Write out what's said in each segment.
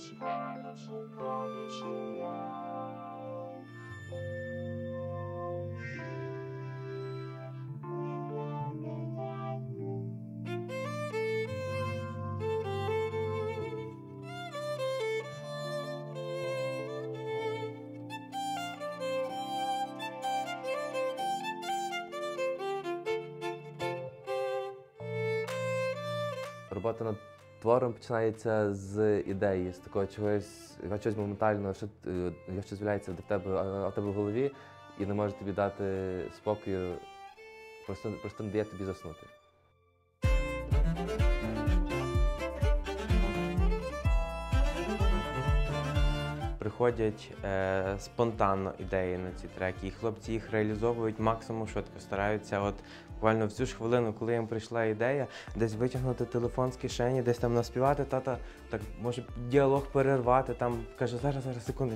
Робота над твором починається з ідеї, з такого чогось моментального, що з'являється в тебе, в тебе в голові і не може тобі дати спокою, просто не дає тобі заснути. Приходять спонтанно ідеї на ці треки, і хлопці їх реалізовують максимум швидко, стараються от буквально в цю ж хвилину, коли їм прийшла ідея, десь витягнути телефон з кишені, десь там наспівати, тата так може діалог перервати, там каже, зараз, секунду.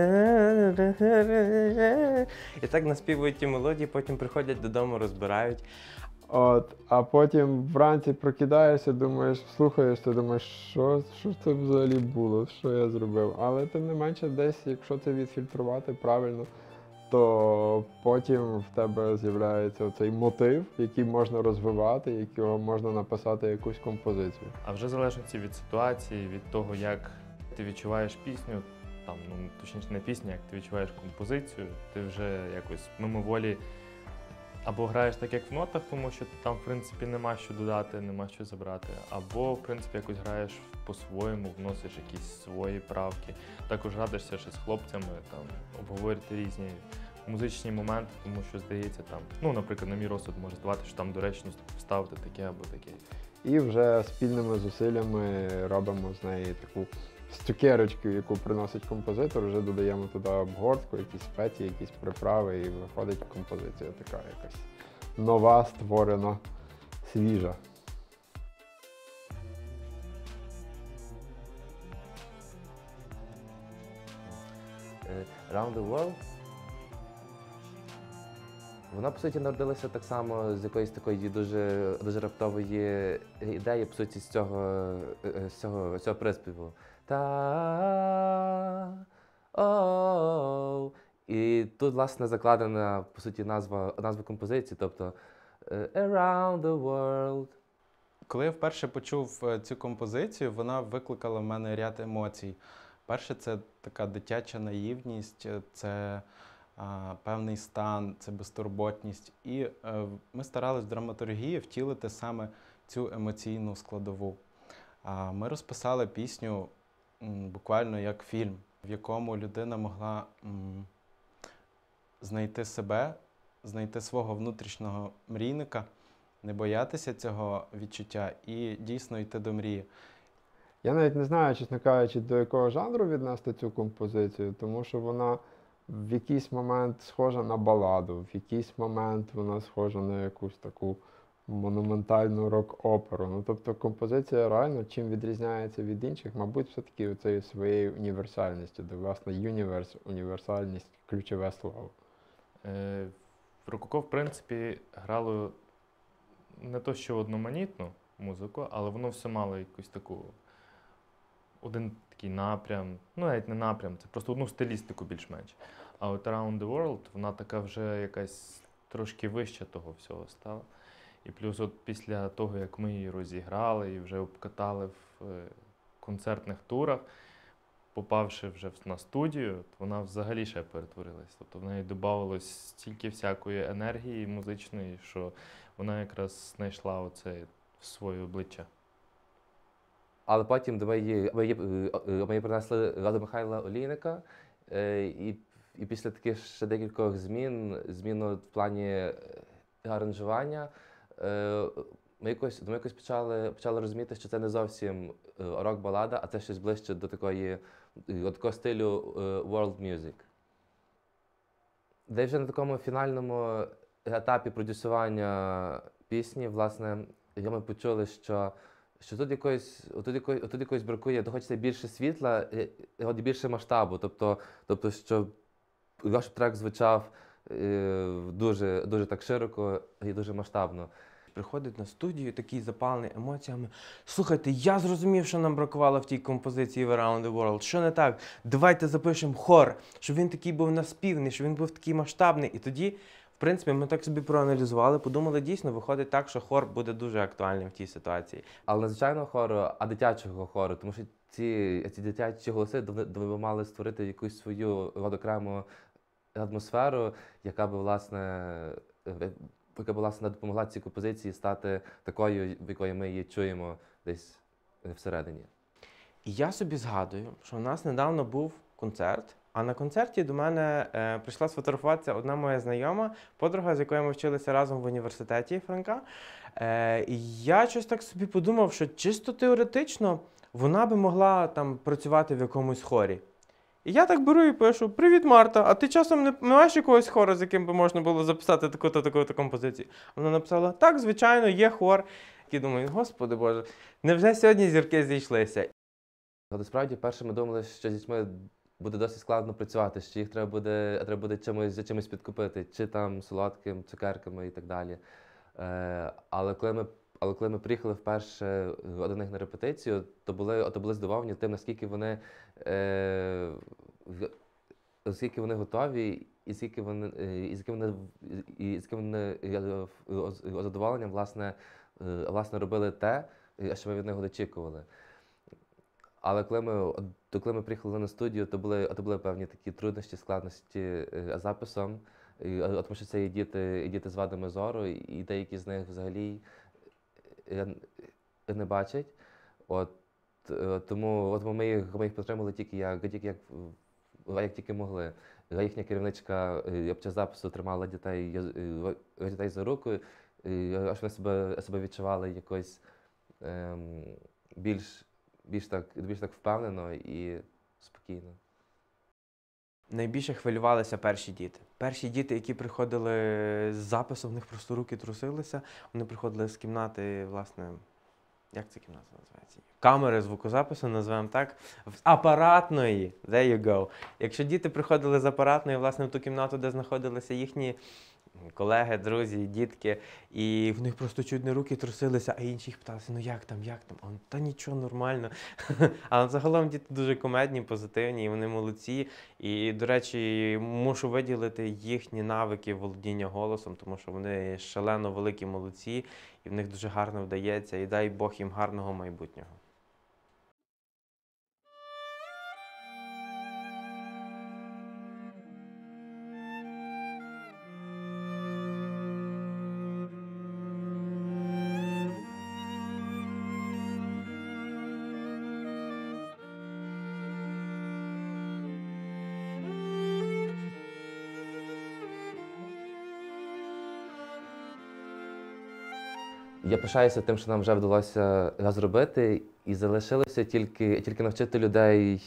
І так наспівують ті мелодії, потім приходять додому, розбирають. А потім вранці прокидаєшся, думаєш, слухаєшся, думаєш, що це взагалі було, що я зробив. Але тим не менше, десь, якщо це відфільтрувати правильно, то потім в тебе з'являється цей мотив, який можна розвивати, якого можна написати якусь композицію. А вже залежить від ситуації, від того, як ти відчуваєш пісню, там, ну, точніше не пісню, як ти відчуваєш композицію, ти вже якось мимоволі або граєш так, як в нотах, тому що там, в принципі, нема що додати, нема що забрати, або, в принципі, якось граєш по-своєму, вносиш якісь свої правки. Також радишся ще з хлопцями, там, обговорити різні музичні моменти, тому що, здається, там, ну, наприклад, на мій розсуд може здавати, що там доречність вставити таке або таке. І вже спільними зусиллями робимо з неї таку цукерочку, яку приносить композитор, вже додаємо туди обгортку, якісь спеції, якісь приправи, і виходить композиція така якась нова, створена, свіжа. Around the World. Вона, по суті, народилася так само з якоїсь такої дуже раптової ідеї, по суті, з цього приспіву. Та-о. І тут, власне, закладена, по суті, назва композиції, тобто Around the World. Коли я вперше почув цю композицію, вона викликала в мене ряд емоцій. Перше, це така дитяча наївність, це певний стан, це безтурботність. І ми старались в драматургії втілити саме цю емоційну складову. Ми розписали пісню буквально як фільм, в якому людина могла знайти себе, знайти свого внутрішнього мрійника, не боятися цього відчуття і дійсно йти до мрії. Я навіть не знаю, чесно кажучи, до якого жанру віднести цю композицію, тому що вона в якийсь момент схожа на баладу, в якийсь момент вона схожа на якусь таку монументальну рок-оперу. Ну, тобто композиція реально чим відрізняється від інших, мабуть, все-таки оцею своєю універсальністю, де, власне, юніверс, універсальність – ключове слово. Рококо, в принципі, грало не то що одноманітну музику, але воно все мало якусь таку, один такий напрям, ну навіть не напрям, це просто одну стилістику більш-менш. А от Around the World, вона така вже якась трошки вища того всього стала. І плюс от після того, як ми її розіграли і вже обкатали в концертних турах, попавши вже на студію, вона взагалі ще перетворилась. Тобто в неї додавалось стільки всякої енергії музичної, що вона якраз знайшла оце своє обличчя. Але потім ми її принесли до Михайла Олійника, і після таких ще декількох змін в плані аранжування, ми якось почали розуміти, що це не зовсім рок-балада, а це щось ближче до такого стилю world music. Де вже на такому фінальному етапі продюсування пісні, власне, ми почули, що тут якось бракує, то хочеться більше світла, більше масштабу, тобто щоб ваш трек звучав дуже так широко і дуже масштабно. приходить на студію, такий запалений емоціями. Слухайте, я зрозумів, що нам бракувало в тій композиції в Around the World. Що не так? Давайте запишемо хор, щоб він такий був наспівний, щоб він був такий масштабний. І тоді, в принципі, ми так собі проаналізували, подумали, дійсно, виходить так, що хор буде дуже актуальним в тій ситуації. Але не звичайного хору, а дитячого хору, тому що ці дитячі голоси би мали створити якусь свою окрему атмосферу, яка би, власне, допомогла цій композиції стати такою, в якої ми її чуємо десь всередині. І я собі згадую, що у нас недавно був концерт, а на концерті до мене прийшла сфотографуватися одна моя знайома, подруга, з якою ми вчилися разом в університеті Франка. І я щось так собі подумав, що чисто теоретично вона би могла там працювати в якомусь хорі. І я так беру і пишу: «Привіт, Марта, а ти часом не маєш якогось хору, з яким би можна було записати таку-то композицію?» Вона написала: «Так, звичайно, є хор». І думаю: «Господи Боже, невже сьогодні зірки зійшлися?» Але справді, перше ми думали, що з дітьми буде досить складно працювати, що їх треба буде чимось підкупити, чи там солодким, цукерками і так далі. Але коли ми приїхали вперше до них на репетицію, то були здивовані тим, наскільки вони готові, і з яким вони задоволенням власне робили те, що ми від них очікували. Але коли ми приїхали на студію, то були певні такі труднощі, складності з записом, тому що це є діти з вадами зору, і деякі з них взагалі не бачать. Тому ми їх підтримали як тільки могли. Їхня керівничка під час запису тримала дітей за руку, аж вони себе відчували якось більш так впевнено і спокійно. Найбільше хвилювалися перші діти. Перші діти, які приходили з запису, в них просто руки трусилися. Вони приходили з кімнати, власне, як ця кімната називається? Камери звукозапису, називаємо так, з апаратної, there you go. Якщо діти приходили з апаратної, власне, в ту кімнату, де знаходилися їхні колеги, друзі, дітки, і в них просто чуть не руки трусилися, а інші їх питалися: «Ну як там? А він: «Та нічого, нормально». Але загалом діти дуже кумедні, позитивні, і вони молодці. І, до речі, мушу виділити їхні навики володіння голосом, тому що вони шалено великі молодці, і в них дуже гарно вдається, і дай Бог їм гарного майбутнього. Я пишаюся тим, що нам вже вдалося зробити, і залишилося тільки навчити людей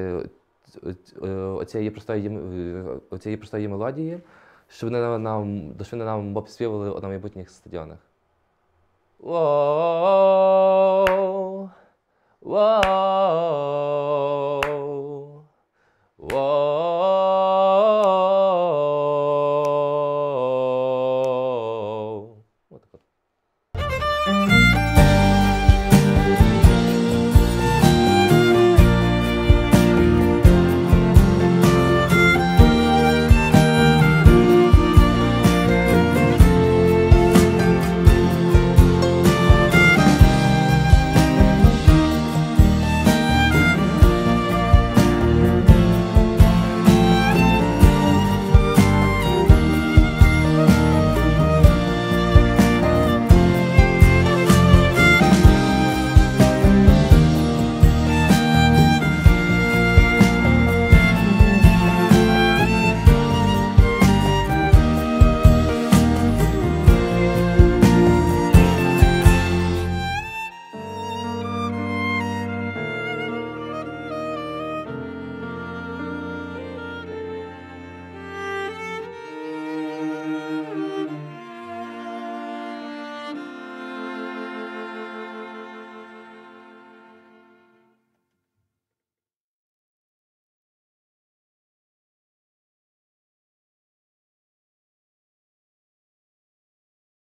оцієї простої мелодії, щоб вони нам обспівали на майбутніх стадіонах. Воу, воу.